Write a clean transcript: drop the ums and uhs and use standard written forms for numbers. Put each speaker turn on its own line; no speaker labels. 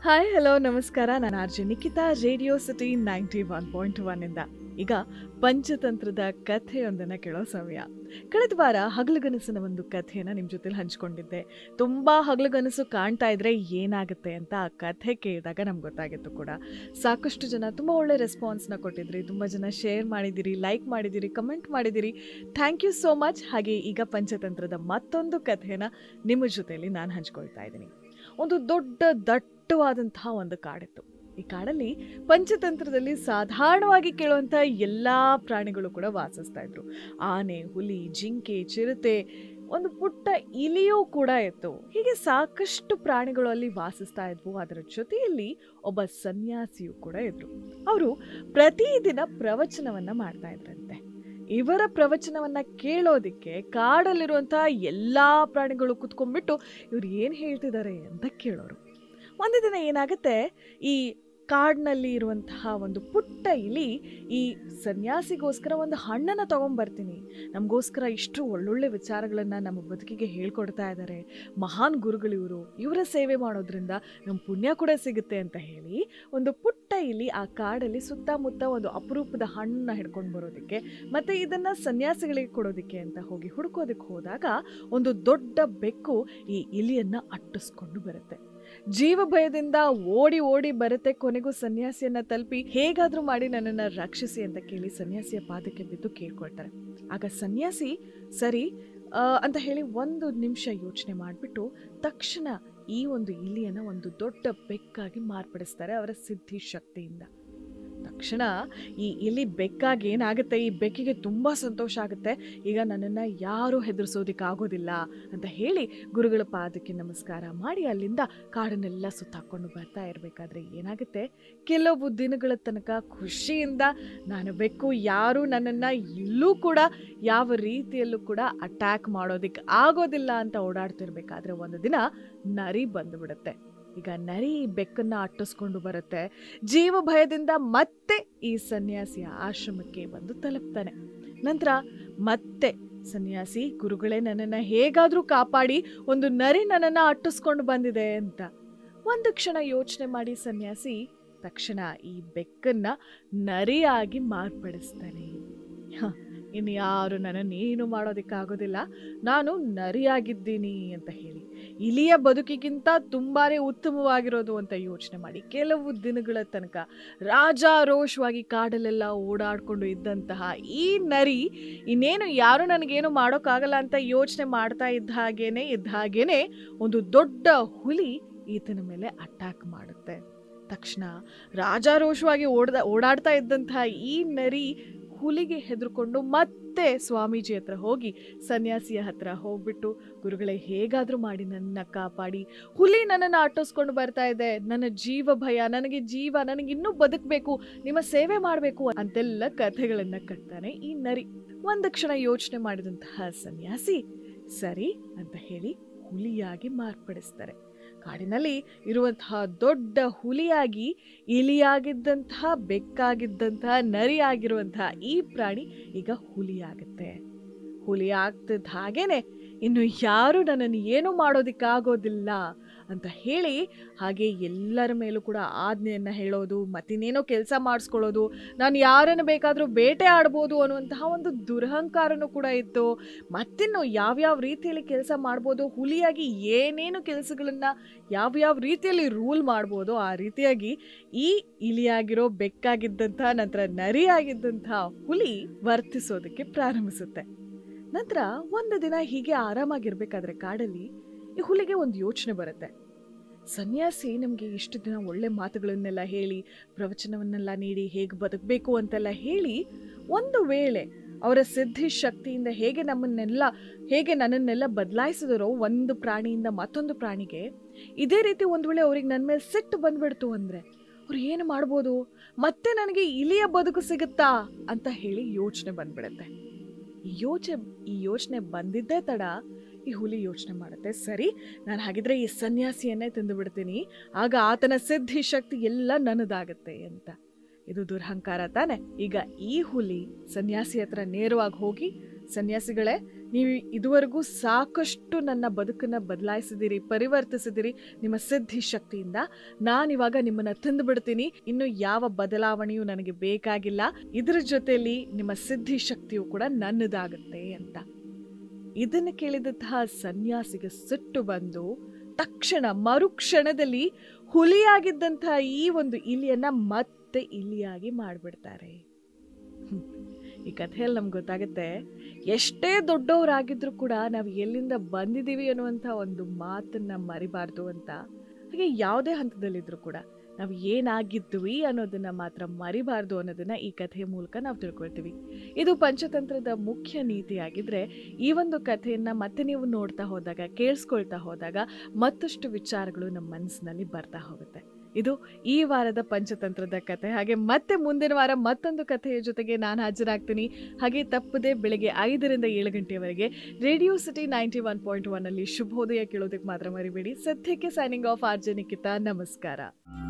Hi hello ನಮಸ್ಕಾರ. ನಾನು RJ Nikhita, radio city 91.1 ಇಂದ. ಈಗ ಪಂಚತಂತ್ರದ ಕಥೆಯೊಂದನ್ನು ಕೇಳೋ ಸಮಯ. ಕಳೆದ ವಾರ ಹಗಲುಗನಸಿನ ಒಂದು ಕಥೆಯನ್ನು ನಿಮ್ಮ ಜೊತೆಲಿ ಹಂಚ್ಕೊಂಡಿದ್ದೆ. ತುಂಬ ಹಗಲುಗನಸು ಕಾಣ್ತಾ ಇದ್ರೆ ಏನಾಗುತ್ತೆ ಅಂತ ಆ ಕಥೆ ಕೇಳಿದಾಗ ನಮ್ಗೆ ಗೊತ್ತಾಗಿತ್ತು ಕೂಡ. ಸಾಕಷ್ಟು ಜನ ತುಂಬ ಒಳ್ಳೆ ರೆಸ್ಪಾನ್ಸ್ನ ಕೊಟ್ಟಿದ್ರಿ, ತುಂಬ ಜನ ಶೇರ್ ಮಾಡಿದ್ದೀರಿ, ಲೈಕ್ ಮಾಡಿದ್ದೀರಿ, ಕಮೆಂಟ್ ಮಾಡಿದ್ದೀರಿ. Thank you so much. ಹಾಗೆ ಈಗ ಪಂಚತಂತ್ರದ ಮತ್ತೊಂದು ಕಥೆಯನ್ನು ನಿಮ್ಮ ಜೊತೆಯಲ್ಲಿ ನಾನು ಹಂಚ್ಕೊಳ್ತಾ ಇದ್ದೀನಿ. ಒಂದು ದೊಡ್ಡ ದಟ್ಟವಾದಂತಹ ಒಂದು ಕಾಡಿತ್ತು. ಈ ಕಾಡಲ್ಲಿ ಪಂಚತಂತ್ರದಲ್ಲಿ ಸಾಧಾರಣವಾಗಿ ಕೇಳುವಂಥ ಎಲ್ಲ ಪ್ರಾಣಿಗಳು ಕೂಡ ವಾಸಿಸ್ತಾ ಇದ್ರು. ಆನೆ, ಹುಲಿ, ಜಿಂಕೆ, ಚಿರತೆ, ಒಂದು ಪುಟ್ಟ ಇಲಿಯೂ ಕೂಡ ಇತ್ತು. ಹೀಗೆ ಸಾಕಷ್ಟು ಪ್ರಾಣಿಗಳು ಅಲ್ಲಿ ವಾಸಿಸ್ತಾ ಇದ್ವು. ಅದರ ಜೊತೆಯಲ್ಲಿ ಒಬ್ಬ ಸನ್ಯಾಸಿಯೂ ಕೂಡ ಇದ್ರು. ಅವರು ಪ್ರತಿದಿನ ಪ್ರವಚನವನ್ನ ಮಾಡ್ತಾ ಇದ್ರಂತೆ. ಇವರ ಪ್ರವಚನವನ್ನ ಕೇಳೋದಿಕ್ಕೆ ಕಾಡಲ್ಲಿರುವಂತಹ ಎಲ್ಲಾ ಪ್ರಾಣಿಗಳು ಕುತ್ಕೊಂಡ್ಬಿಟ್ಟು ಇವ್ರು ಏನ್ ಹೇಳ್ತಿದ್ದಾರೆ ಅಂತ ಕೇಳೋರು. ಒಂದು ದಿನ ಏನಾಗುತ್ತೆ, ಈ ಕಾಡಿನಲ್ಲಿ ಇರುವಂತಹ ಒಂದು ಪುಟ್ಟ ಇಲಿ ಈ ಸನ್ಯಾಸಿಗೋಸ್ಕರ ಒಂದು ಹಣ್ಣನ್ನು ತಗೊಂಡ್ಬರ್ತೀನಿ, ನಮಗೋಸ್ಕರ ಇಷ್ಟು ಒಳ್ಳೊಳ್ಳೆ ವಿಚಾರಗಳನ್ನು ನಮ್ಮ ಬದುಕಿಗೆ ಹೇಳ್ಕೊಡ್ತಾ ಇದ್ದಾರೆ, ಮಹಾನ್ ಗುರುಗಳಿವರು, ಇವರ ಸೇವೆ ಮಾಡೋದ್ರಿಂದ ನಮ್ಮ ಪುಣ್ಯ ಕೂಡ ಸಿಗುತ್ತೆ ಅಂತ ಹೇಳಿ ಒಂದು ಪುಟ್ಟ ಇಲಿ ಆ ಕಾಡಲ್ಲಿ ಸುತ್ತಮುತ್ತ ಒಂದು ಅಪರೂಪದ ಹಣ್ಣನ್ನ ಹಿಡ್ಕೊಂಡು ಬರೋದಕ್ಕೆ ಮತ್ತು ಇದನ್ನು ಸನ್ಯಾಸಿಗಳಿಗೆ ಕೊಡೋದಕ್ಕೆ ಅಂತ ಹೋಗಿ ಹುಡುಕೋದಕ್ಕೆ ಹೋದಾಗ ಒಂದು ದೊಡ್ಡ ಬೆಕ್ಕು ಈ ಇಲಿಯನ್ನು ಅಟ್ಟಿಸ್ಕೊಂಡು ಬರುತ್ತೆ. ಜೀವ ಭಯದಿಂದ ಓಡಿ ಓಡಿ ಬರುತ್ತೆ. ಕೊನೆಗೂ ಸನ್ಯಾಸಿಯನ್ನ ತಲುಪಿ ಹೇಗಾದ್ರೂ ಮಾಡಿ ನನ್ನನ್ನು ರಕ್ಷಿಸಿ ಅಂತ ಕೇಳಿ ಸನ್ಯಾಸಿಯ ಪಾದಕ್ಕೆ ಬಿದ್ದು ಕೇಳ್ಕೊಳ್ತಾರೆ. ಆಗ ಸನ್ಯಾಸಿ ಸರಿ ಅಂತ ಹೇಳಿ ಒಂದು ನಿಮಿಷ ಯೋಚನೆ ಮಾಡಿಬಿಟ್ಟು ತಕ್ಷಣ ಈ ಒಂದು ಇಲಿಯನ್ನ ಒಂದು ದೊಡ್ಡ ಬೆಕ್ಕಾಗಿ ಮಾರ್ಪಡಿಸ್ತಾರೆ ಅವರ ಸಿದ್ಧಿ ಶಕ್ತಿಯಿಂದ. ತಕ್ಷಣ ಈ ಇಲಿ ಬೆಕ್ಕಾಗಿ ಏನಾಗುತ್ತೆ, ಈ ಬೆಕ್ಕಿಗೆ ತುಂಬ ಸಂತೋಷ ಆಗುತ್ತೆ. ಈಗ ನನ್ನನ್ನು ಯಾರೂ ಹೆದರ್ಸೋದಿಕ್ಕೆ ಆಗೋದಿಲ್ಲ ಅಂತ ಹೇಳಿ ಗುರುಗಳ ಪಾದಕ್ಕೆ ನಮಸ್ಕಾರ ಮಾಡಿ ಅಲ್ಲಿಂದ ಕಾಡನ್ನೆಲ್ಲ ಸುತ್ತಾಕೊಂಡು ಬರ್ತಾ ಇರಬೇಕಾದ್ರೆ ಏನಾಗುತ್ತೆ, ಕೆಲವು ದಿನಗಳ ತನಕ ಖುಷಿಯಿಂದ ನಾನು ಬೆಕ್ಕು, ಯಾರು ನನ್ನನ್ನು ಇಲ್ಲೂ ಕೂಡ ಯಾವ ರೀತಿಯಲ್ಲೂ ಕೂಡ ಅಟ್ಯಾಕ್ ಮಾಡೋದಿಕ್ಕೆ ಆಗೋದಿಲ್ಲ ಅಂತ ಓಡಾಡ್ತಿರ್ಬೇಕಾದ್ರೆ ಒಂದು ದಿನ ನರಿ ಬಂದುಬಿಡುತ್ತೆ. ಈಗ ನರಿ ಬೆಕ್ಕನ್ನ ಅಟ್ಟಿಸ್ಕೊಂಡು ಬರುತ್ತೆ. ಜೀವ ಭಯದಿಂದ ಮತ್ತೆ ಈ ಸನ್ಯಾಸಿಯ ಆಶ್ರಮಕ್ಕೆ ಬಂದು ತಲುಪ್ತಾನೆ. ನಂತರ ಮತ್ತೆ ಸನ್ಯಾಸಿ, ಗುರುಗಳೇ ನನ್ನನ್ನು ಹೇಗಾದ್ರೂ ಕಾಪಾಡಿ, ಒಂದು ನರಿ ನನ್ನನ್ನು ಅಟ್ಟಿಸ್ಕೊಂಡು ಬಂದಿದೆ ಅಂತ ಒಂದು ಕ್ಷಣ ಯೋಚನೆ ಮಾಡಿ ಸನ್ಯಾಸಿ ತಕ್ಷಣ ಈ ಬೆಕ್ಕನ್ನ ನರಿಯಾಗಿ ಮಾರ್ಪಡಿಸ್ತಾನೆ. ಇನ್ನು ಯಾರು ನನ್ನನ್ನು ಏನು ಮಾಡೋದಕ್ಕಾಗೋದಿಲ್ಲ, ನಾನು ನರಿಯಾಗಿದ್ದೀನಿ ಅಂತ ಹೇಳಿ ಇಲಿಯ ಬದುಕಿಗಿಂತ ತುಂಬಾನೇ ಉತ್ತಮವಾಗಿರೋದು ಅಂತ ಯೋಚನೆ ಮಾಡಿ ಕೆಲವು ದಿನಗಳ ತನಕ ರಾಜಾರೋಷವಾಗಿ ಕಾಡಲ್ಲೆಲ್ಲ ಓಡಾಡ್ಕೊಂಡು ಇದ್ದಂತಹ ಈ ನರಿ ಇನ್ನೇನು ಯಾರು ನನಗೇನು ಮಾಡೋಕ್ಕಾಗಲ್ಲ ಅಂತ ಯೋಚನೆ ಮಾಡ್ತಾ ಇದ್ದ ಹಾಗೇನೆ ಒಂದು ದೊಡ್ಡ ಹುಲಿ ಈತನ ಮೇಲೆ ಅಟ್ಯಾಕ್ ಮಾಡುತ್ತೆ. ತಕ್ಷಣ ರಾಜಾರೋಷವಾಗಿ ಓಡಾಡ್ತಾ ಇದ್ದಂತಹ ಈ ನರಿ ಹುಲಿಗೆ ಹೆದರ್ಕೊಂಡು ಮತ್ತೆ ಸ್ವಾಮೀಜಿ ಹತ್ರ ಹೋಗಿ ಸನ್ಯಾಸಿಯ ಹತ್ರ ಹೋಗ್ಬಿಟ್ಟು, ಗುರುಗಳೇ ಹೇಗಾದ್ರೂ ಮಾಡಿ ನನ್ನ ಕಾಪಾಡಿ, ಹುಲಿ ನನ್ನನ್ನು ಅಟ್ಟಿಸ್ಕೊಂಡು ಬರ್ತಾ ಇದೆ, ನನ್ನ ಜೀವ ಭಯ, ನನಗಿನ್ನೂ ಬದುಕಬೇಕು, ನಿಮ್ಮ ಸೇವೆ ಮಾಡಬೇಕು ಅಂತೆಲ್ಲ ಕಥೆಗಳನ್ನ ಕಟ್ತಾನೆ ಈ ನರಿ. ಒಂದು ಕ್ಷಣ ಯೋಚನೆ ಮಾಡಿದಂತಹ ಸನ್ಯಾಸಿ ಸರಿ ಅಂತ ಹೇಳಿ ಹುಲಿಯಾಗಿ ಮಾರ್ಪಡಿಸ್ತಾರೆ. ಕಾಡಿನಲ್ಲಿ ಇರುವಂತಹ ದೊಡ್ಡ ಹುಲಿಯಾಗಿ ಇಲಿಯಾಗಿದ್ದಂತಹ, ಬೆಕ್ಕಾಗಿದ್ದಂತಹ, ನರಿಯಾಗಿರುವಂತಹ ಈ ಪ್ರಾಣಿ ಈಗ ಹುಲಿಯಾಗುತ್ತೆ. ಹುಲಿ ಆಗ್ತಿದ್ದ ಹಾಗೇನೆ ಇನ್ನು ಯಾರು ನನ್ನನ್ನು ಏನು ಮಾಡೋದಿಕ್ಕಾಗೋದಿಲ್ಲ ಅಂತ ಹೇಳಿ ಹಾಗೆ ಎಲ್ಲರ ಮೇಲೂ ಕೂಡ ಆಜ್ಞೆಯನ್ನು ಹೇಳೋದು, ಮತ್ತಿನ್ನೇನೋ ಕೆಲಸ ಮಾಡಿಸ್ಕೊಳ್ಳೋದು, ನಾನು ಯಾರನ್ನು ಬೇಕಾದರೂ ಬೇಟೆ ಆಡ್ಬೋದು ಅನ್ನುವಂತಹ ಒಂದು ದುರಹಂಕಾರನೂ ಕೂಡ ಇತ್ತು. ಮತ್ತಿನ್ನು ಯಾವ್ಯಾವ ರೀತಿಯಲ್ಲಿ ಕೆಲಸ ಮಾಡ್ಬೋದು, ಹುಲಿಯಾಗಿ ಏನೇನು ಕೆಲಸಗಳನ್ನು ಯಾವ್ಯಾವ ರೀತಿಯಲ್ಲಿ ರೂಲ್ ಮಾಡ್ಬೋದು ಆ ರೀತಿಯಾಗಿ ಈ ಇಲಿಯಾಗಿರೋ, ಬೆಕ್ಕಾಗಿದ್ದಂತಹ, ನಂತರ ನರಿಯಾಗಿದ್ದಂತಹ ಹುಲಿ ವರ್ತಿಸೋದಕ್ಕೆ ಪ್ರಾರಂಭಿಸುತ್ತೆ. ನಂತರ ಒಂದು ದಿನ ಹೀಗೆ ಆರಾಮಾಗಿರ್ಬೇಕಾದ್ರೆ ಕಾಡಲ್ಲಿ ಈ ಹುಲಿಗೆ ಒಂದು ಯೋಚನೆ ಬರುತ್ತೆ. ಸನ್ಯಾಸಿ ನಮಗೆ ಇಷ್ಟು ದಿನ ಒಳ್ಳೆ ಮಾತುಗಳನ್ನೆಲ್ಲ ಹೇಳಿ, ಪ್ರವಚನವನ್ನೆಲ್ಲ ನೀಡಿ, ಹೇಗೆ ಬದುಕಬೇಕು ಅಂತೆಲ್ಲ ಹೇಳಿ, ಒಂದು ವೇಳೆ ಅವರ ಸಿದ್ಧಿ ಶಕ್ತಿಯಿಂದ ಹೇಗೆ ನನ್ನನ್ನೆಲ್ಲ ಬದಲಾಯಿಸಿದರೋ ಒಂದು ಪ್ರಾಣಿಯಿಂದ ಮತ್ತೊಂದು ಪ್ರಾಣಿಗೆ, ಇದೇ ರೀತಿ ಒಂದು ವೇಳೆ ಅವ್ರಿಗೆ ನನ್ನ ಮೇಲೆ ಸಿಟ್ಟು ಬಂದ್ಬಿಡ್ತು ಅಂದರೆ ಅವ್ರು ಏನು ಮಾಡ್ಬೋದು, ಮತ್ತೆ ನನಗೆ ಇಲಿಯ ಬದುಕು ಸಿಗುತ್ತಾ ಅಂತ ಹೇಳಿ ಯೋಚನೆ ಬಂದ್ಬಿಡುತ್ತೆ. ಈ ಯೋಚನೆ ಬಂದಿದ್ದೇ ತಡ ಈ ಹುಲಿ ಯೋಚನೆ ಮಾಡುತ್ತೆ, ಸರಿ ನಾನು ಹಾಗಿದ್ರೆ ಈ ಸನ್ಯಾಸಿಯನ್ನೇ ತಿಂದು ಬಿಡ್ತೀನಿ, ಆಗ ಆತನ ಸಿದ್ಧಿ ಶಕ್ತಿ ಎಲ್ಲ ನನ್ನದಾಗತ್ತೆ ಅಂತ. ಇದು ದುರಹಂಕಾರ ತಾನೆ. ಈಗ ಈ ಹುಲಿ ಸನ್ಯಾಸಿ ಹತ್ರ ನೇರವಾಗಿ ಹೋಗಿ ಸನ್ಯಾಸಿಗಳೇ, ನೀವು ಇದುವರೆಗೂ ಸಾಕಷ್ಟು ನನ್ನ ಬದುಕನ್ನು ಬದಲಾಯಿಸಿದಿರಿ, ಪರಿವರ್ತಿಸಿದಿರಿ ನಿಮ್ಮ ಸಿದ್ಧಿ ಶಕ್ತಿಯಿಂದ. ನಾನಿವಾಗ ನಿಮ್ಮನ್ನ ತಿಂದು ಬಿಡ್ತೀನಿ, ಇನ್ನು ಯಾವ ಬದಲಾವಣೆಯೂ ನನಗೆ ಬೇಕಾಗಿಲ್ಲ, ಇದ್ರ ಜೊತೆಯಲ್ಲಿ ನಿಮ್ಮ ಸಿದ್ಧಿ ಶಕ್ತಿಯು ಕೂಡ ನನ್ನದಾಗುತ್ತೆ ಅಂತ. ಇದನ್ನು ಕೇಳಿದಂತಹ ಸನ್ಯಾಸಿಗೆ ಸಿಟ್ಟು ಬಂದು ತಕ್ಷಣ ಮರುಕ್ಷಣದಲ್ಲಿ ಹುಲಿಯಾಗಿದ್ದಂತಹ ಈ ಒಂದು ಇಲಿಯನ್ನ ಮತ್ತೆ ಇಲಿಯಾಗಿ ಮಾಡಿಬಿಡ್ತಾರೆ. ಈ ಕಥೆಯಲ್ಲಿ ನಮ್ಗೆ ಗೊತ್ತಾಗುತ್ತೆ, ಎಷ್ಟೇ ದೊಡ್ಡವರಾಗಿದ್ರು ಕೂಡ ನಾವು ಎಲ್ಲಿಂದ ಬಂದಿದ್ದೀವಿ ಅನ್ನುವಂಥ ಒಂದು ಮಾತನ್ನ ಮರಿಬಾರ್ದು ಅಂತ. ಹಾಗೆ ಯಾವುದೇ ಹಂತದಲ್ಲಿದ್ರು ಕೂಡ ನಾವು ಏನಾಗಿದ್ವಿ ಅನ್ನೋದನ್ನ ಮಾತ್ರ ಮರಿಬಾರ್ದು ಅನ್ನೋದನ್ನ ಈ ಕಥೆಯ ಮೂಲಕ ನಾವು ತಿಳ್ಕೊಳ್ತೀವಿ. ಇದು ಪಂಚತಂತ್ರದ ಮುಖ್ಯ ನೀತಿಯಾಗಿದ್ರೆ, ಈ ಒಂದು ಕಥೆಯನ್ನ ಮತ್ತೆ ನೀವು ನೋಡ್ತಾ ಹೋದಾಗ, ಕೇಳಿಸ್ಕೊಳ್ತಾ ಹೋದಾಗ ಮತ್ತಷ್ಟು ವಿಚಾರಗಳು ನಮ್ಮ ಮನಸ್ಸಿನಲ್ಲಿ ಬರ್ತಾ ಹೋಗುತ್ತೆ. ಇದು ಈ ವಾರದ ಪಂಚತಂತ್ರದ ಕಥೆ. ಹಾಗೆ ಮತ್ತೆ ಮುಂದಿನ ವಾರ ಮತ್ತೊಂದು ಕಥೆಯ ಜೊತೆಗೆ ನಾನು ಹಾಜರಾಗ್ತೀನಿ. ಹಾಗೆ ತಪ್ಪದೆ ಬೆಳಗ್ಗೆ 5ರಿಂದ 7 ಗಂಟೆಯವರೆಗೆ ರೇಡಿಯೋ ಸಿಟಿ 91.1 ಅಲ್ಲಿ ಶುಭೋದಯ ಕೇಳೋದಕ್ಕೆ ಮಾತ್ರ ಮರಿಬೇಡಿ. ಸದ್ಯಕ್ಕೆ ಸೈನಿಂಗ್ ಆಫ್, ಆರ್ಜೆ ನಿಖಿತಾ. ನಮಸ್ಕಾರ.